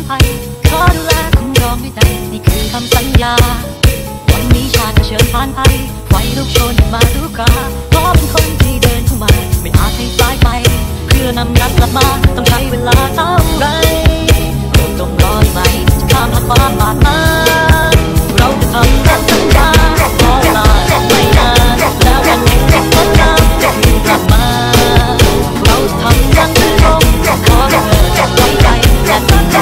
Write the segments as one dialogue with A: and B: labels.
A: ภัยขอดูแลคุ้มครองด้วยใจนี่คือคำสัญญาวันนี้ชาติเชิญผ่านไปไฟลุกโชนมาทุกคราขอเป็นคนที่เดินเข้ามาไม่อาจให้สายไปเพื่อนำรักกลับมาต้องใช้เวลาเท่าไรต้องรอไหมจะข้ามผ่านความบาดหมางเราจะทำตามสัญญาขอเวลาไม่นานแล้ววันหนึ่งคนงามจะคืนกลับมาเราจะทำอย่างซื่อตรงขอให้เธอจะไว้ใจและสัญญา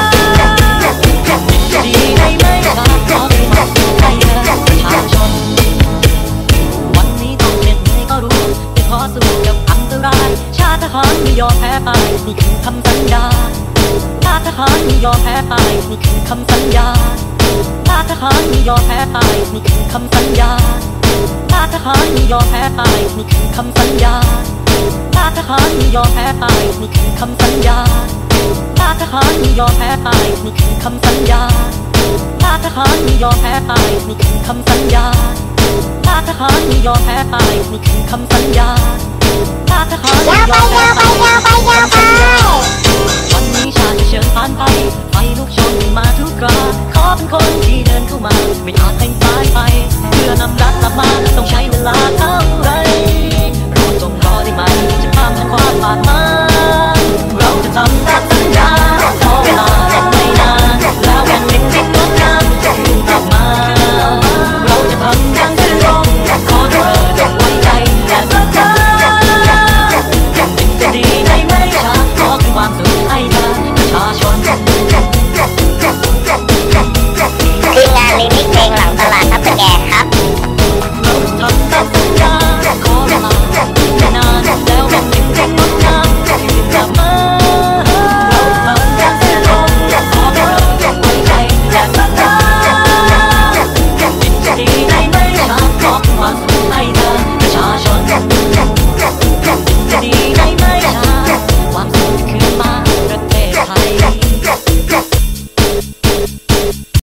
A: ดีได้ไหมครับขอให้มาให้เธอประชาชนวันนี้ต้องเหน็ดเหนื่อยก็รู้จะขอสู้กับอันตรายชาติทหารไม่ยอมแพ้ไปนี่คือคำสัญญาชาติทหารไม่ยอมแพ้ไปนี่คือคำสัญญาชาติทหารไม่ยอมแพ้ไปนี่คือคำสัญญาชาติทหารไม่ยอมแพ้ไปนี่คือคำสัญญาชาติทหารไม่ยอมแพ้ไปนี่คือคำสัญญาชาติทหารไม่ยอมแพ้ไปนี่คือคำสัญญาชาติทหารไม่ยอมแพ้ไปนี่คือคำสัญญาชาติทหารไม่ยอมแพ้ไปนี่คือคำสัญญาชาติทหารไม่ยอมแพ้ไปวันนี้ชาติเชิญผ่านไปไฟลุกโชนมาทุกคราขอเป็นคนที่เดินเข้ามาไม่อาจให้สายไปเพื่อนำรักกลับมาต้องใช้เวลา